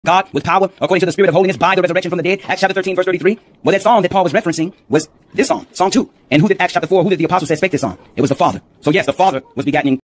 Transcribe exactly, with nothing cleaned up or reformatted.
God with power, according to the Spirit of holiness, by the resurrection from the dead. Acts chapter thirteen, verse thirty-three. Well, that song that Paul was referencing was this song, Song two. And who did Acts chapter four, who did the apostles expect this song? It was the Father. So yes, the Father was begotten in